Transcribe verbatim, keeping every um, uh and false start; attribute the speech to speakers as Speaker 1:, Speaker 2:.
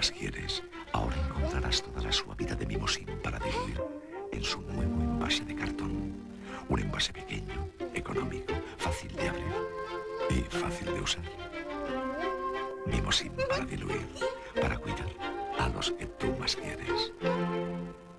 Speaker 1: más quieres, ahora encontrarás toda la suavidad de Mimosin para diluir en su nuevo envase de cartón. Un envase pequeño, económico, fácil de abrir y fácil de usar. Mimosin para diluir, para cuidar a los que tú más quieres.